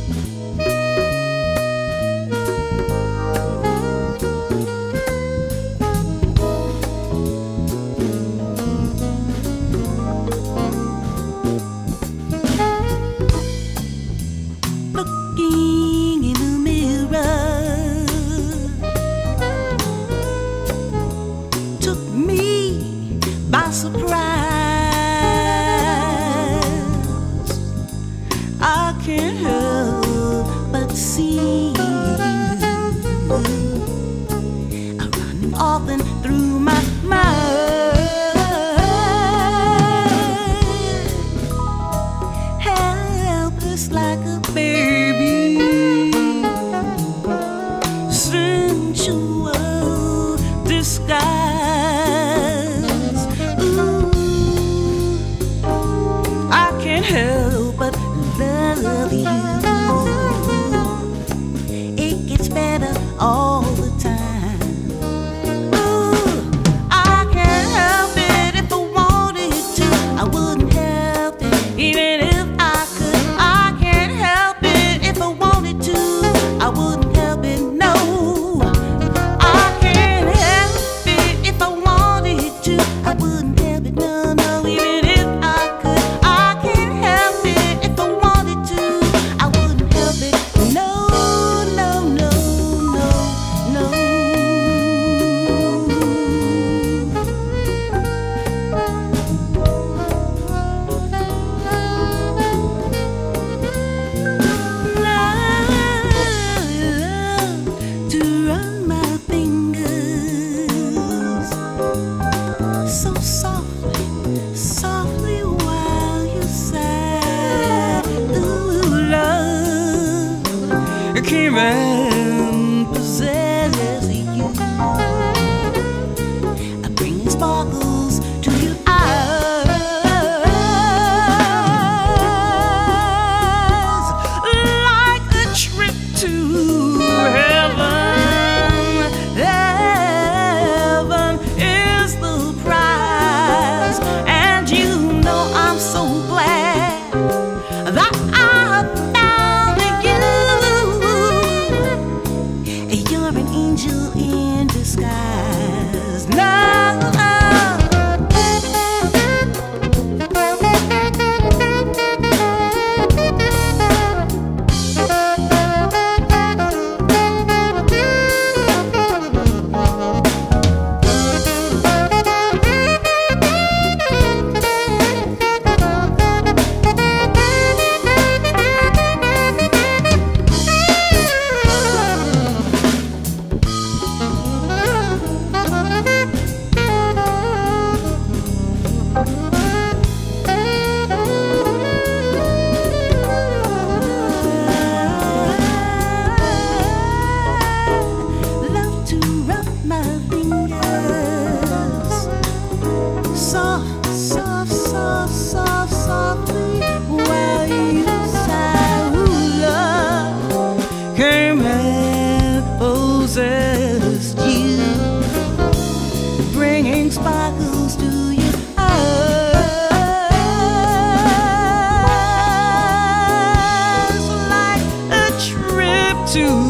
Looking in the mirror took me by surprise. I can't help but see you running often through my mind. Helpless like a baby, sensual disguise. Ooh, I can't help but love you. It gets better all the time. Ooh, I can't help it. If I wanted to, I wouldn't help it, even if I could. I can't help it. If I wanted to, I wouldn't help it. No, I can't help it. If I wanted to, I wouldn't help it. No, no, even if I could. I can't help it. If I wanted to, I wouldn't help it. No, no, no, no, no. Love to run my fingers so softly, softly while you sigh. Ooh, love came and possesses you, bringing sparkles to your eyes, like a trip to heaven. Heaven is the prize, and you know I'm so glad that I found you. You're an angel in disguise. No. Love to rub my fingers soft, soft, soft, soft, softly while you sigh. Ooh, love came and possessed you, bringing sparkles to your eyes, like a trip to